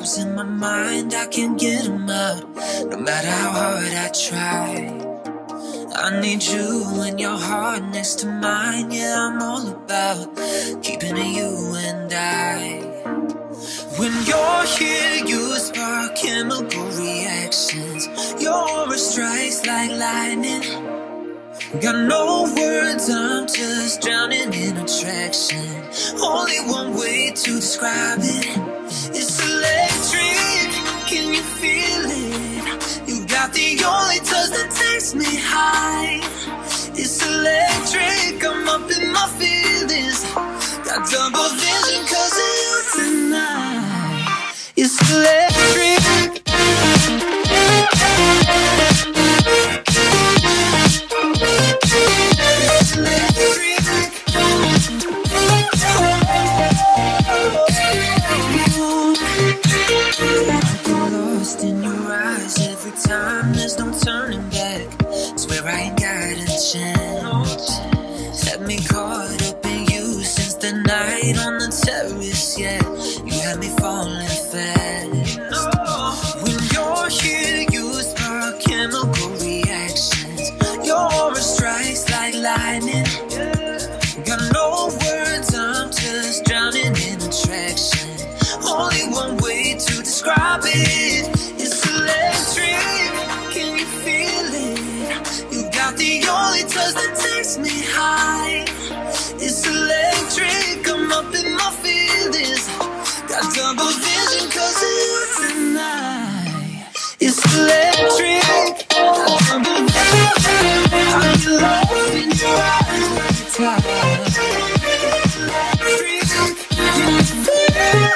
thoughts in my mind, I can't get them out, no matter how hard I try. I need you and your heart next to mine. Yeah, I'm all about keeping it you and I. When you're here, you spark chemical reactions. Your aura strikes like lightning. Got no words, I'm just drowning in attraction. Only one way to describe it. It's electric, can you feel it? You got the only touch that takes me high. It's electric, I'm up in my feelings. Got double vision cause of you tonight. It's electric. It's electric. I get lost in your eyes every time, there's no turning back. Swear I ain't got a chance. Had me caught up in you since the night on the terrace, yeah. You had me falling fast. When you're here, you spark chemical reactions. Your aura strikes like lightning. Got no words, I'm just drowning in attraction. Only one way to describe it. It's electric, can you feel it? You got the only touch that takes me high. It's electric, I'm up in my feelings. Got double vision cause of you tonight. It's electric, got double vision. I get lost in your eyes every time. It's electric, can you feel it?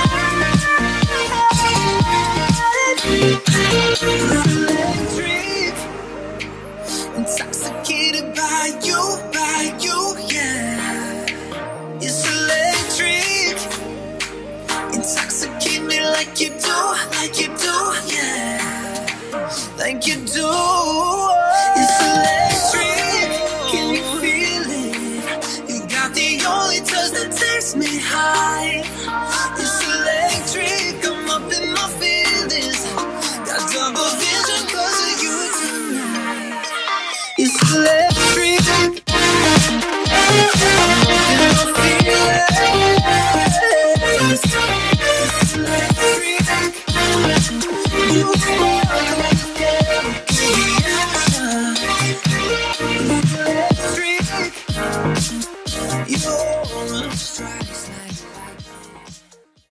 It's electric, intoxicated by you, yeah. It's electric, intoxicate me like you do, yeah. Like you do. It's electric, can you feel it? You got the only touch that takes me high. It's electric, I'm up in my feelings. Got double vision cause of you tonight. It's electric, I'm up in my feelings. It's electric, you are chemical reaction. It's electric, your aura strikes like